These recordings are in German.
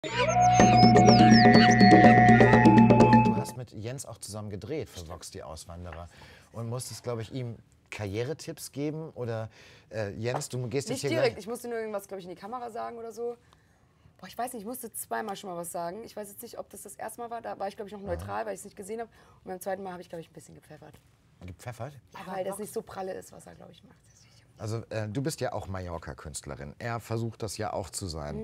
Du hast mit Jens auch zusammen gedreht für Vox die Auswanderer und musstest, glaube ich, ihm Karrieretipps geben oder Jens, du gehst jetzt Nicht hier direkt, gleich. ich musste nur irgendwas, glaube ich, in die Kamera sagen oder so. Boah, ich weiß nicht, ich musste zweimal schon mal was sagen. Ich weiß jetzt nicht, ob das das erste Mal war, da war ich, glaube ich, noch neutral, weil ich es nicht gesehen habe. Und beim zweiten Mal habe ich, glaube ich, ein bisschen gepfeffert. Gepfeffert? Ja, weil das nicht so pralle ist, was er, glaube ich, macht. Also du bist ja auch Mallorca-Künstlerin. Er versucht das ja auch zu sein.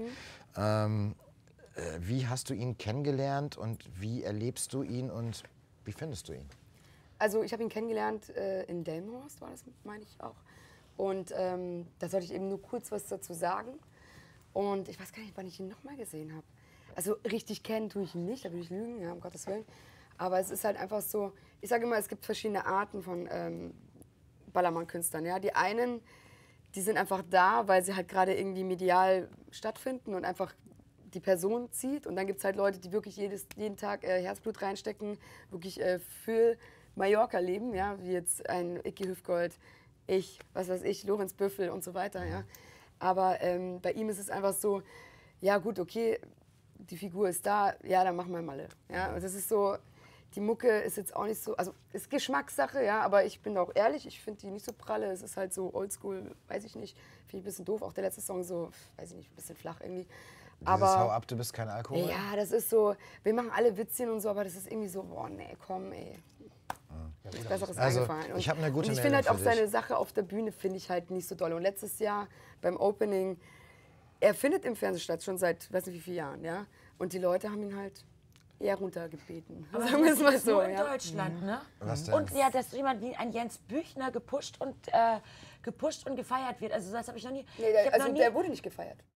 Wie hast du ihn kennengelernt und wie erlebst du ihn und wie findest du ihn? Also ich habe ihn kennengelernt in Delmenhorst, war das, meine ich auch. Und da sollte ich eben nur kurz was dazu sagen. Und ich weiß gar nicht, wann ich ihn nochmal gesehen habe. Also richtig kennen tue ich ihn nicht, da würde ich lügen, ja, um Gottes Willen. Aber es ist halt einfach so, ich sage immer, es gibt verschiedene Arten von Ballermann-Künstlern. Ja? Die einen, die sind einfach da, weil sie halt gerade irgendwie medial stattfinden und einfach die Person zieht. Und dann gibt es halt Leute, die wirklich jeden Tag Herzblut reinstecken, wirklich für Mallorca leben, ja? Wie jetzt ein Icky Hüfgold, ich, was weiß ich, Lorenz Büffel und so weiter. Ja? Aber bei ihm ist es einfach so, ja gut, okay, die Figur ist da, ja, dann machen wir Malle. Ja? Und das ist so, die Mucke ist jetzt auch nicht so, also ist Geschmackssache, ja, aber ich bin auch ehrlich, ich finde die nicht so pralle, es ist halt so oldschool, weiß ich nicht, finde ich ein bisschen doof, auch der letzte Song so, weiß ich nicht, ein bisschen flach irgendwie. Dieses Hau ab, du bist kein Alkohol? Ja, das ist so, wir machen alle Witzchen und so, aber das ist irgendwie so, boah, nee, komm, ey. Nichts Besseres eingefallen. Und ich habe eine gute und ich finde halt Meldung auch für dich. seine Sache auf der Bühne, finde ich halt nicht so doll. Und letztes Jahr beim Opening, er findet im Fernsehen statt, schon seit, weiß nicht wie vielen Jahren, ja. Und die Leute haben ihn halt eher runtergebeten. Aber sagen wir es mal das ist so. nur in Ja. Deutschland, ne? Was denn? Und ja, dass jemand wie ein Jens Büchner gepusht und gefeiert wird. Also das habe ich noch nie. Nee, ich hab also noch nie der wurde nicht gefeiert.